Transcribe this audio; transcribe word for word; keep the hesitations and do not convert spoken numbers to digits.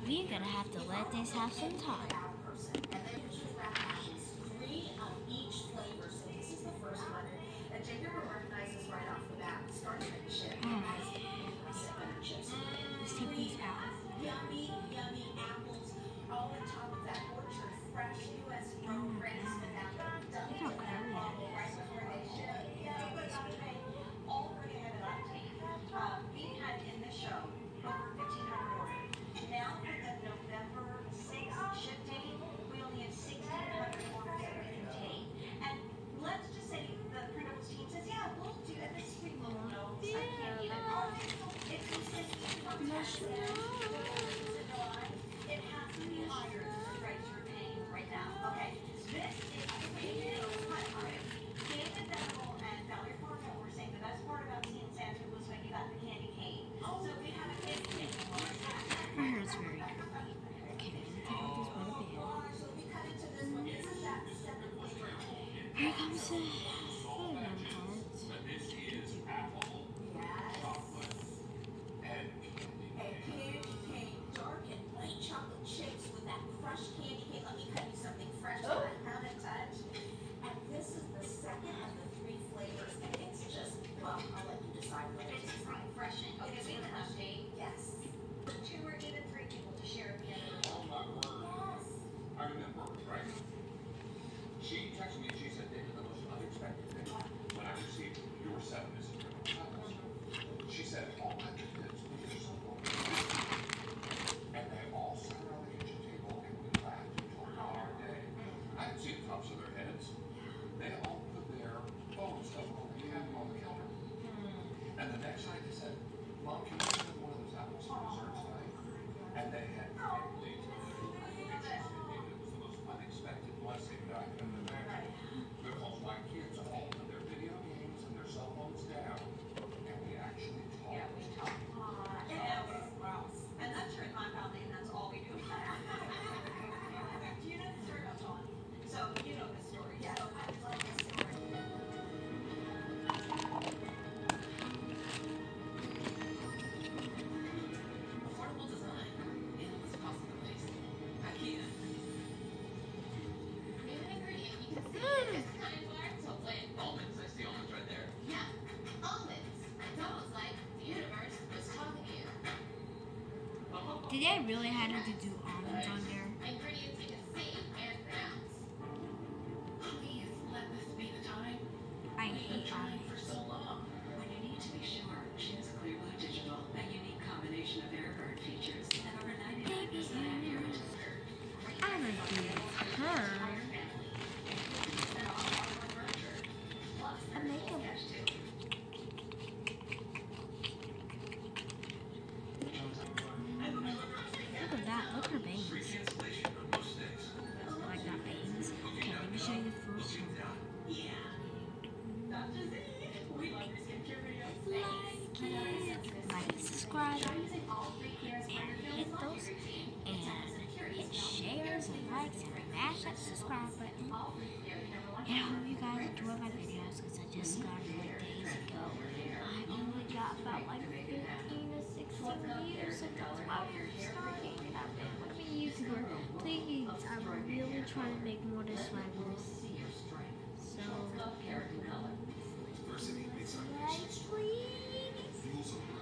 We're gonna have to let this have some time. Three of each flavor. So this is the first one. And Jacob will recognize this right off the bat. Starts with the chip. Alright. Let's take these out. Yummy, yummy apples. All on top of that orchard. Fresh U S grown grapes with that double Look how curly that is. right before they ship. Yeah, but already had it on tape. Uh, we had in the show over fifteen hundred orders. Now for the November sixth ship date, we only have sixteen hundred orders that we can take. And let's just say the Printables team says, yeah, we'll do it. This week we'll know. I can't eat it. It's consistent. It has to be higher than the price you're paying right now. Okay, this is David Venable and Valerie Fargo were saying the best part about seeing Santa was when you got the candy cane. So we have a candy cane. My hair's very curly. Okay, I'm gonna take out this rubber band. So we cut into this one. This is that seven flavor. Here comes the program part. This is apple, chocolate, and candy A cane. candy cane, dark and white chocolate chips with that crushed candy cane. Let me cut you something fresh that I haven't touched. And this is the second of the three flavors. And it's just, well, I'll let you decide what it is. It's refreshing. Okay, we have enough date. Yes. Two or even three people to share at the end of the Oh my word. Yes. I remember, right? She texted me and she said, David, the most unexpected thing when I received your seven missing triple. She said, all my kids, they're so cool. And they all sat around the kitchen table and we laughed and talked about our day. I didn't see the tops of their heads. They all put their phones up on the counter on the counter. And the next night they said, Mom, can you have one of those apples for dessert tonight? And they had candy. It was the most unexpected blessing that I could have imagined. Because my kids all put their video games and their cell phones down, and we actually talked. Yeah, we talk. Wow. And that's your compound name, that's all we do. Do you know the story about John? So, you know the story. Yeah. So, I love the story. Affordable design, endless possibilities. IKEA. New ingredient you can see in this kind of bar to win. Almonds, I see almonds right there. Yeah, almonds. It's almost like the universe was talking to you. Did they really have to do almonds on there? Ingredients you can see and pronounce. Please let this be the time. I We've been hate trying almonds. for so long. When you need to be sure, choose Clearblue Digital, a unique combination of Airbird features and over ninety-nine percent accurate. I'm gonna do her a makeup. Look at that. Look at her bangs. Free cancellation on most days. Like that bangs. Okay, let me show you the first one. Yeah. Doctor Z, we love your skincare videos. Like it, like, subscribe, and hit those, and hit shares and likes and smash that subscribe button. And I hope you guys enjoy my videos because I just started like days ago. I only got about like fifteen to sixteen views, so that's why we're starting. And I really want to be a YouTuber. Please, I'm really trying to make more subscribers. So, Diversity makes our like, please. fuels of